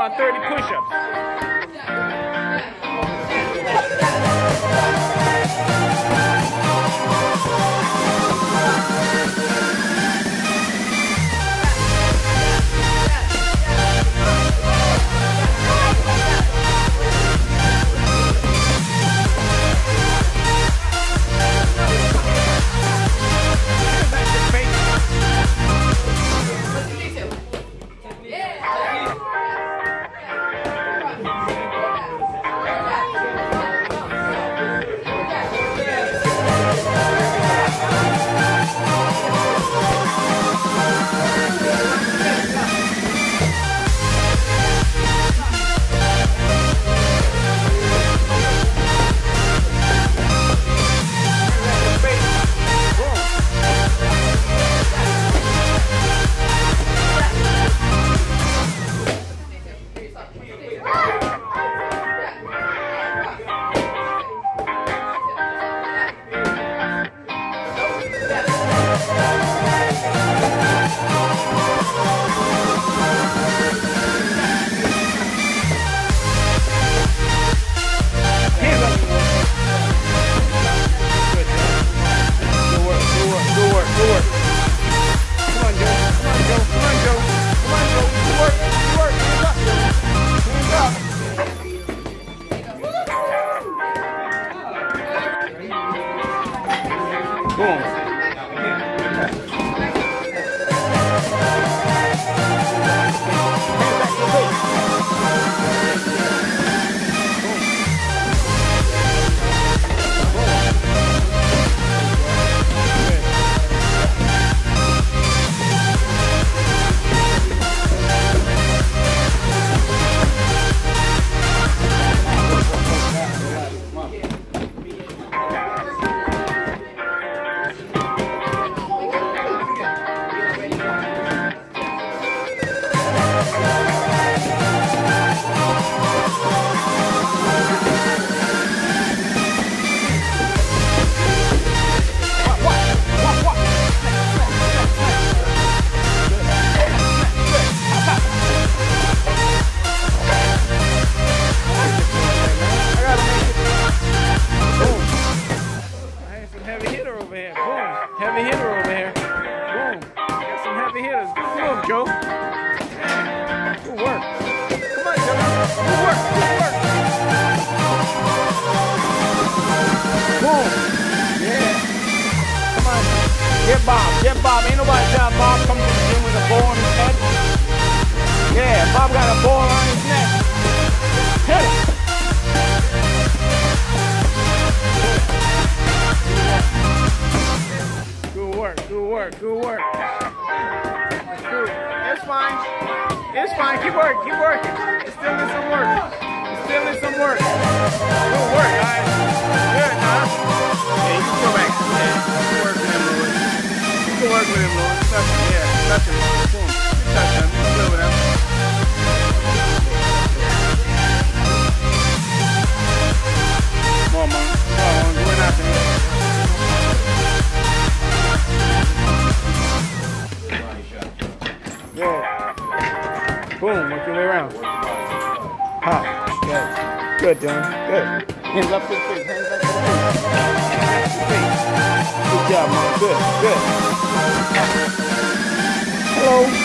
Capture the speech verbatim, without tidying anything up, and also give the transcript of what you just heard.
about thirty push-ups. Get Bob, get Bob. Ain't nobody tell Bob come to the gym with a ball on his head. Yeah, Bob got a ball on his neck. Hit it. Good work, good work, good work. Good. It's fine. It's fine. Keep working, keep working. It's still in some work. It's still in some work. Good work, guys. Good, huh? Yeah, you can go back. Yeah, good work with him, Louis. You can work with him, Louis. Touch him, yeah. Touch him. Boom. You touch him. You can play with him. Come on, man. Come on, do it after him. Yeah. Boom. Work your way around. Ha. Good. Good, Dylan. Good. Hands up to the face. Hands up to the face. Hands to the face. Good job, man. Good. Good. Hello.